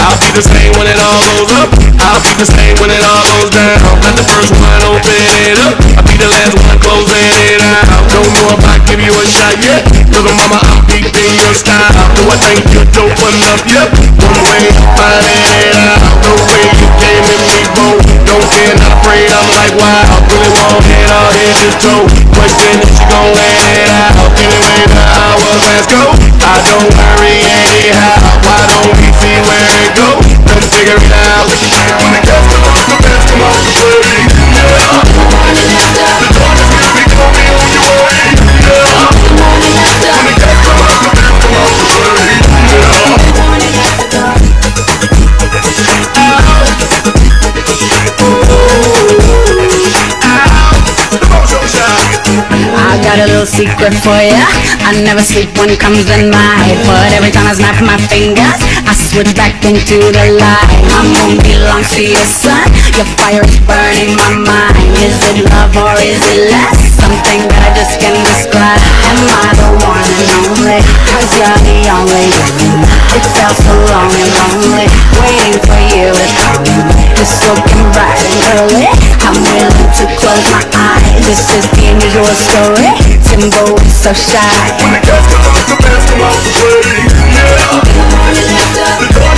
I'll be the same when it all goes up. I'll be the same when it all goes down. Let the first one open it up. I'll be the last one closing it out. Don't know if I give you a shot yet. Little mama, I'm deep in your style. Do I think you're dope enough? Yep. One way I'm finding it out. No way you came in me both. Don't care, not afraid, I'm like wow. Really want it all, here's your toe. Question if she gon' let it out. Anyway, the hours, let's go. I don't worry anyhow. Why don't we see where it goes? Let's figure it out. When it gets to the best, come on, baby. Yeah. The darkness will be coming on your way. Yeah. When it gets to the best, come on, baby. I got a little secret for ya. I never sleep when it comes in my head, but every time I snap my fingers, I switch back into the light. My moon belongs to your sun. Your fire is burning my mind. Is it love or is it less? Something that I just can't describe. Am I the one and only? 'Cause you're the only one. It felt so long and lonely, waiting for you to come. It's looking bright and early. I'm willing to close my eyes. This is the unusual story. Timbo is so shy. When it gets to the best, come on, baby. Yeah.